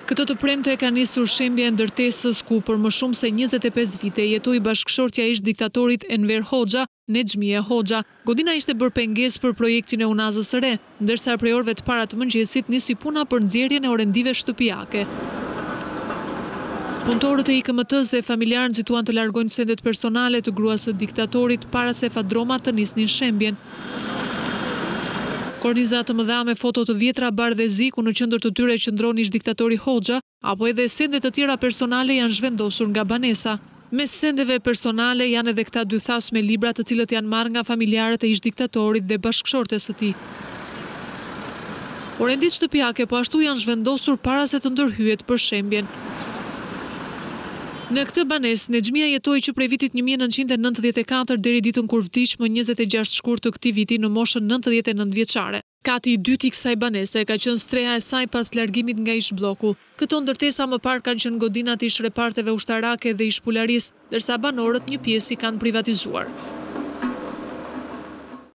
Këtë të premte ka nisur shembja e ndërtesës ku për më shumë se 25 vite jetoi bashkëshortja e ish diktatorit Enver Hoxha, Nexhmia Hoxha. Godina ishte bërë pengesë për projektin e Unazës së Re, ndërsa prej orëve të para të mëngjesit nisi puna për nxjerrjen e orendive shtëpiake. Punëtorët e IKMT-s dhe familjarë nxituan të largojnë sendet personale të gruas së diktatorit para se fadroma të nisnin shembjen. Korniza të mëdha me foto të vjetra bardhezi ku në qendër të tyre qëndron ish diktatori Hoxha, apo edhe sende të tjera personale janë zhvendosur nga banesa. Mes sendeve personale janë edhe këta dy thas me libra të cilët janë marrë nga familjarët e ish diktatorit dhe bashkëshortes së tij. Orendit shtëpiake po ashtu janë zhvendosur para se të ndërhyet për shembjen. Në këtë banesë, Nexhmia jetoi që prej vitit 1994 deri ditën kur vdiq më 26 shkurt të këtij viti në moshën 99 vjeçare. Kati i dytë i kësaj banese ka qenë streha e saj pas largimit nga ish bloku. Këto ndërtesa më parë kanë qenë godinat ish reparteve ushtarake dhe ish pularis, ndërsa banorët një pjesë i kanë privatizuar.